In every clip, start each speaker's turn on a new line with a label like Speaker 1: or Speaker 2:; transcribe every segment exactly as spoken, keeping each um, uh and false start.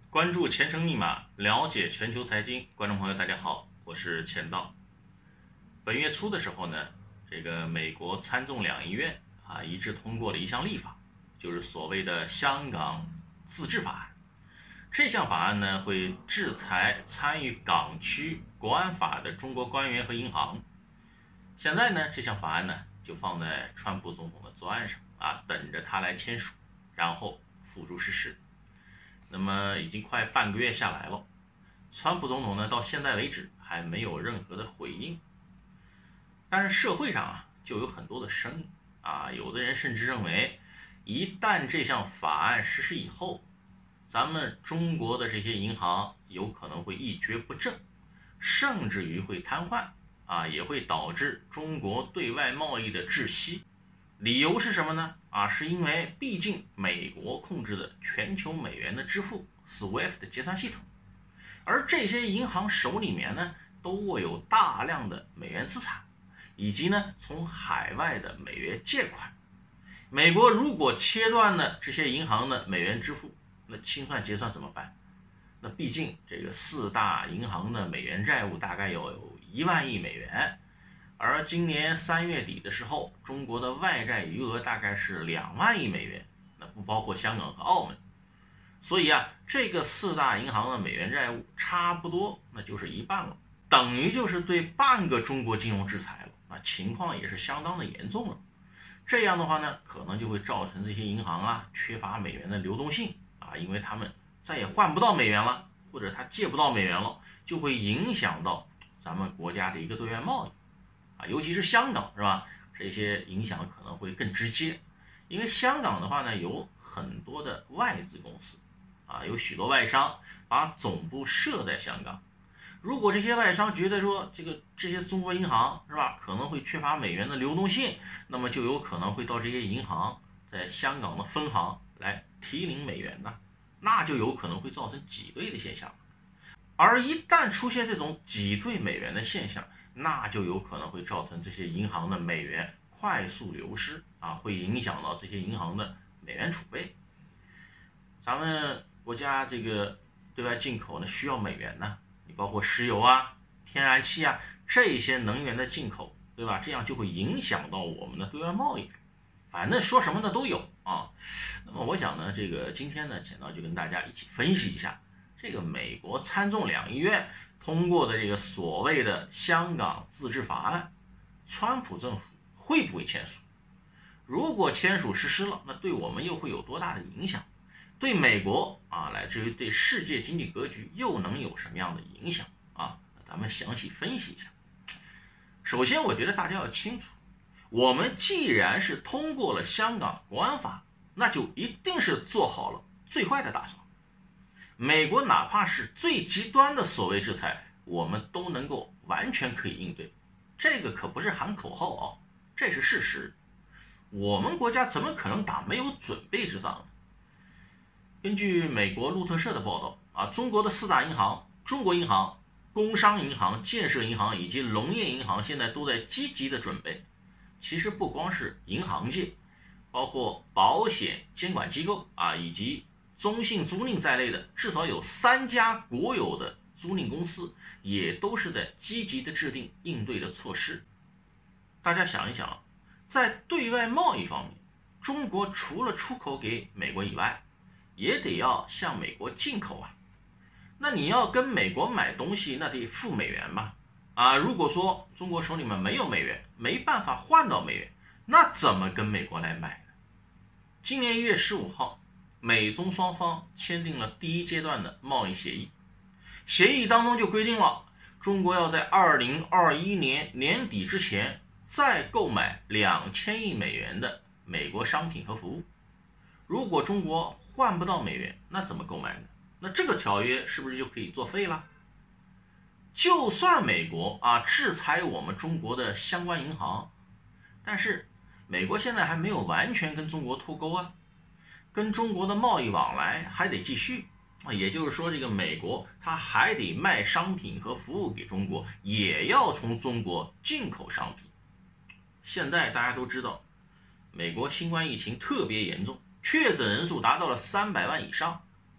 Speaker 1: 关注前程密码，了解全球财经。观众朋友大家好，我是钱道。本月初的时候呢，这个美国参众两议院啊一致通过了一项立法，就是所谓的香港自治法案。这项法案呢会制裁参与港区国安法的中国官员和银行。现在呢这项法案呢就放在川普总统的桌案上啊，等着他来签署，然后付诸实施。那么已经快半个月下来了，川普总统呢到现在为止还没有任何的回应。但是社会上啊就有很多的声音啊，有的人甚至认为，一旦这项法案实施以后，咱们中国的这些银行有可能会一蹶不振，甚至于会瘫痪啊，也会导致中国对外贸易的窒息。理由是什么呢？啊，是因为毕竟美国控制的全球美元的支付 S W I F T 结算系统，而这些银行手里面呢都握有大量的美元资产，以及呢从海外的美元借款。美国如果切断了这些银行的美元支付，那清算结算怎么办？那毕竟这个四大银行的美元债务大概有一万亿美元。而今年三月底的时候，中国的外债余额大概是两万亿美元，那不包括香港和澳门。所以啊，这个四大银行的美元债务差不多那就是一半了，等于就是对半个中国金融制裁了，那情况也是相当的严重了。这样的话呢，可能就会造成这些银行啊缺乏美元的流动性啊，因为他们再也换不到美元了，或者他借不到美元了，就会影响到咱们国家的一个对外贸易。啊，尤其是香港是吧？这些影响可能会更直接，因为香港的话呢，有很多的外资公司，啊，有许多外商把总部设在香港。如果这些外商觉得说这个这些中国银行是吧，可能会缺乏美元的流动性，那么就有可能会到这些银行在香港的分行来提领美元呢，那就有可能会造成挤兑的现象。而一旦出现这种挤兑美元的现象，那就有可能会造成这些银行的美元快速流失啊，会影响到这些银行的美元储备。咱们国家这个对外进口呢需要美元呢，你包括石油啊、天然气啊这些能源的进口，对吧？这样就会影响到我们的对外贸易。反正说什么的都有啊。那么我想呢，这个今天呢，简刀就跟大家一起分析一下这个美国参众两议院通过的这个所谓的香港自治法案，川普政府会不会签署？如果签署实施了，那对我们又会有多大的影响？对美国啊，乃至于对世界经济格局又能有什么样的影响啊？咱们详细分析一下。首先，我觉得大家要清楚，我们既然是通过了香港国安法，那就一定是做好了最坏的打算。美国哪怕是最极端的所谓制裁，我们都能够完全可以应对，这个可不是喊口号啊，这是事实。我们国家怎么可能打没有准备之仗呢？根据美国路透社的报道啊，中国的四大银行，中国银行、工商银行、建设银行以及农业银行现在都在积极的准备。其实不光是银行界，包括保险监管机构啊，以及中信租赁在内的至少有三家国有的租赁公司也都是在积极的制定应对的措施。大家想一想，在对外贸易方面，中国除了出口给美国以外，也得要向美国进口啊。那你要跟美国买东西，那得付美元吧？啊，如果说中国手里面没有美元，没办法换到美元，那怎么跟美国来买呢？今年一月十五号，美中双方签订了第一阶段的贸易协议，协议当中就规定了，中国要在二零二一年年底之前再购买两千亿美元的美国商品和服务。如果中国换不到美元，那怎么购买呢？那这个条约是不是就可以作废了？就算美国啊制裁我们中国的相关银行，但是美国现在还没有完全跟中国脱钩啊，跟中国的贸易往来还得继续啊，也就是说，这个美国它还得卖商品和服务给中国，也要从中国进口商品。现在大家都知道，美国新冠疫情特别严重，确诊人数达到了三百万以上，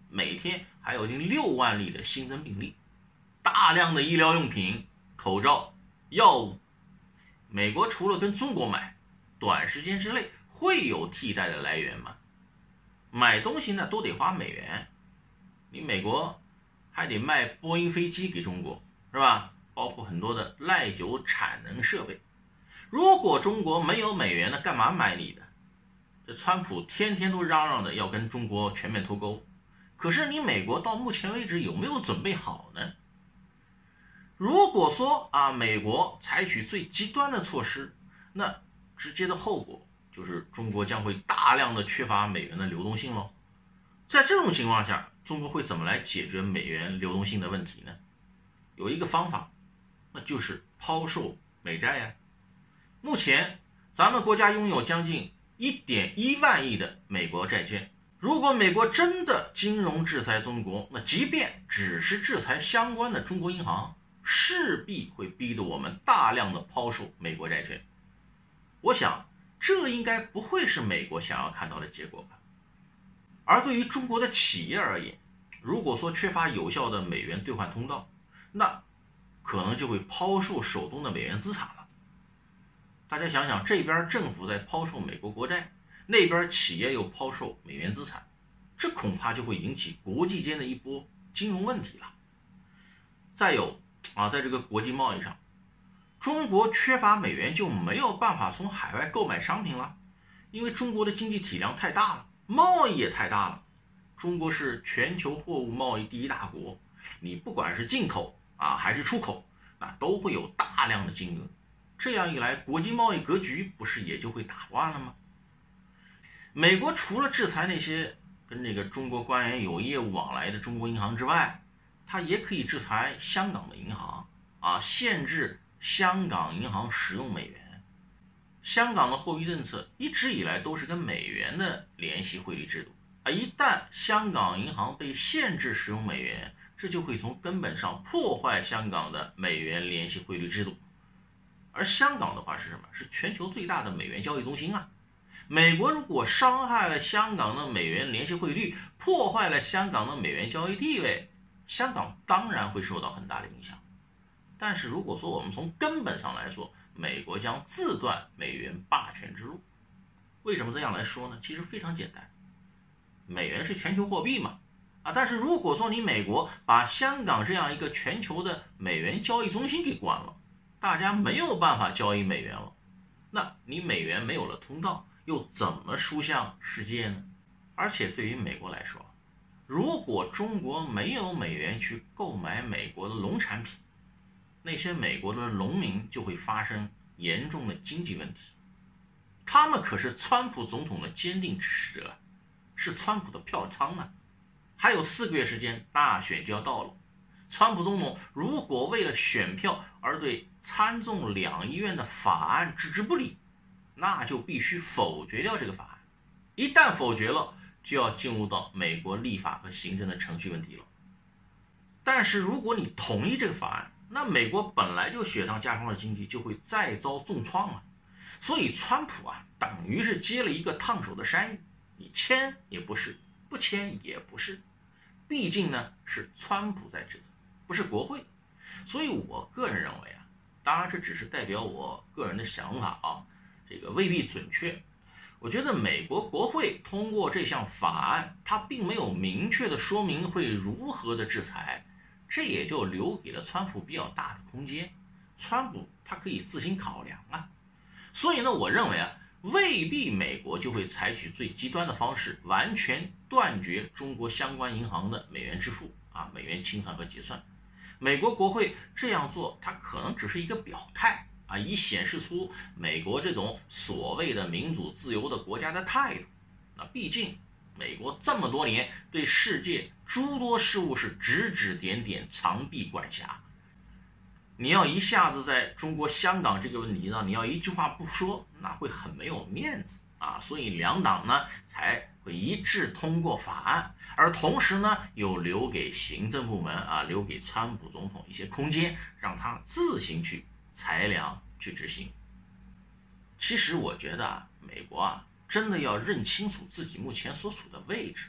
Speaker 1: 每天还有近六万例的新增病例，大量的医疗用品、口罩、药物。美国除了跟中国买，短时间之内会有替代的来源吗？买东西呢都得花美元，你美国还得卖波音飞机给中国，是吧？包括很多的耐久产能设备。如果中国没有美元，那干嘛买你的？这川普天天都嚷嚷的要跟中国全面脱钩，可是你美国到目前为止有没有准备好呢？如果说啊，美国采取最极端的措施，那直接的后果就是中国将会大量的缺乏美元的流动性咯。在这种情况下，中国会怎么来解决美元流动性的问题呢？有一个方法，那就是抛售美债呀。目前咱们国家拥有将近 一点一万亿的美国债券，如果美国真的金融制裁中国，那即便只是制裁相关的中国银行，势必会逼得我们大量的抛售美国债券。我想这应该不会是美国想要看到的结果吧。而对于中国的企业而言，如果说缺乏有效的美元兑换通道，那可能就会抛售手中的美元资产了。大家想想，这边政府在抛售美国国债，那边企业又抛售美元资产，这恐怕就会引起国际间的一波金融问题了。再有啊，在这个国际贸易上，中国缺乏美元就没有办法从海外购买商品了，因为中国的经济体量太大了，贸易也太大了。中国是全球货物贸易第一大国，你不管是进口啊还是出口，那都会有大量的金额。这样一来，国际贸易格局不是也就会打乱了吗？美国除了制裁那些跟这个中国官员有业务往来的中国银行之外，它也可以制裁香港的银行啊，限制香港银行使用美元。香港的货币政策一直以来都是跟美元的联系汇率制度啊，一旦香港银行被限制使用美元，这就会从根本上破坏香港的美元联系汇率制度。而香港的话是什么？是全球最大的美元交易中心啊。美国如果伤害了香港的美元联系汇率，破坏了香港的美元交易地位，香港当然会受到很大的影响。但是如果说我们从根本上来说，美国将自断美元霸权之路。为什么这样来说呢？其实非常简单，美元是全球货币嘛，啊，但是如果说你美国把香港这样一个全球的美元交易中心给关了，大家没有办法交易美元了，那你美元没有了通道，又怎么输向世界呢？而且对于美国来说，如果中国没有美元去购买美国的农产品，那些美国的农民就会发生严重的经济问题。他们可是川普总统的坚定支持者，是川普的票仓啊！还有四个月时间，大选就要到了。川普总统如果为了选票而对参众两议院的法案置之不理，那就必须否决掉这个法案。一旦否决了，就要进入到美国立法和行政的程序问题了。但是如果你同意这个法案，那美国本来就雪上加霜的经济就会再遭重创啊。所以川普啊，等于是接了一个烫手的山芋，你签也不是，不签也不是，毕竟呢是川普在制裁，不是国会。所以我个人认为啊，当然这只是代表我个人的想法啊，这个未必准确。我觉得美国国会通过这项法案，它并没有明确的说明会如何的制裁，这也就留给了川普比较大的空间，川普他可以自行考量啊。所以呢，我认为啊，未必美国就会采取最极端的方式，完全断绝中国相关银行的美元支付啊，美元清算和结算。美国国会这样做，它可能只是一个表态啊，以显示出美国这种所谓的民主自由的国家的态度。那毕竟美国这么多年对世界诸多事务是指指点点，长臂管辖。你要一下子在中国香港这个问题上，你要一句话不说，那会很没有面子啊。所以两党呢才会一致通过法案，而同时呢又留给行政部门啊，留给川普总统一些空间，让他自行去裁量去执行。其实我觉得啊，美国啊真的要认清楚自己目前所处的位置，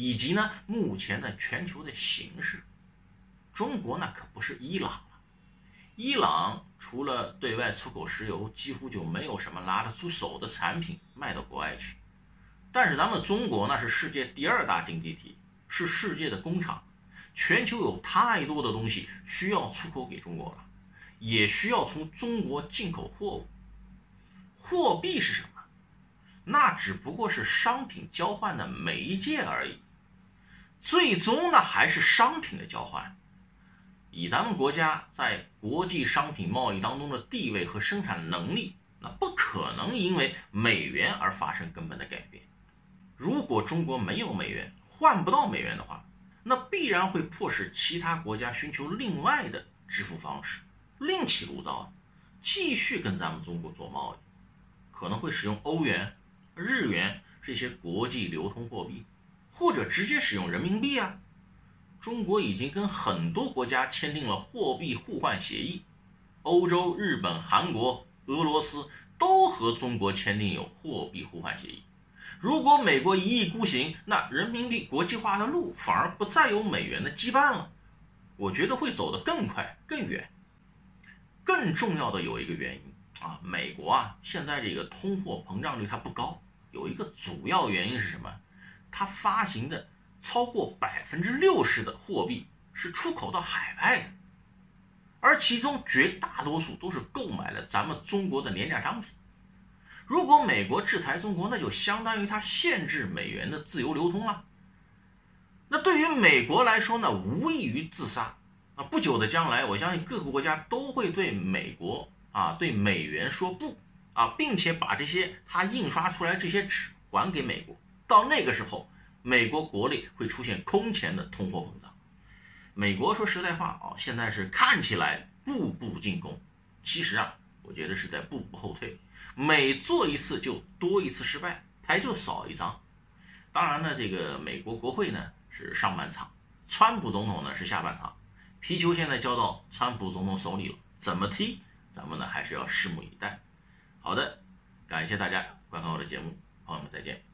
Speaker 1: 以及呢目前的全球的形势。中国呢可不是伊朗了，伊朗除了对外出口石油，几乎就没有什么拿得出手的产品卖到国外去。但是咱们中国呢是世界第二大经济体，是世界的工厂，全球有太多的东西需要出口给中国了，也需要从中国进口货物。货币是什么？那只不过是商品交换的媒介而已，最终呢还是商品的交换。以咱们国家在国际商品贸易当中的地位和生产能力，那不可能因为美元而发生根本的改变。如果中国没有美元，换不到美元的话，那必然会迫使其他国家寻求另外的支付方式，另起炉灶，继续跟咱们中国做贸易，可能会使用欧元、日元这些国际流通货币，或者直接使用人民币啊。中国已经跟很多国家签订了货币互换协议，欧洲、日本、韩国、俄罗斯都和中国签订有货币互换协议。如果美国一意孤行，那人民币国际化的路反而不再有美元的羁绊了，我觉得会走得更快更远。更重要的有一个原因啊，美国啊现在这个通货膨胀率它不高，有一个主要原因是什么？它发行的超过百分之六十的货币是出口到海外的，而其中绝大多数都是购买了咱们中国的廉价商品。如果美国制裁中国，那就相当于它限制美元的自由流通了。那对于美国来说呢，无异于自杀啊！不久的将来，我相信各个国家都会对美国啊、对美元说不啊，并且把这些它印刷出来这些纸还给美国。到那个时候，美国国内会出现空前的通货膨胀。美国说实在话啊，现在是看起来步步进攻，其实啊，我觉得是在步步后退。每做一次就多一次失败，牌就少一张。当然呢，这个美国国会呢是上半场，川普总统呢是下半场，皮球现在交到川普总统手里了，怎么踢，咱们呢还是要拭目以待。好的，感谢大家观看我的节目，朋友们再见。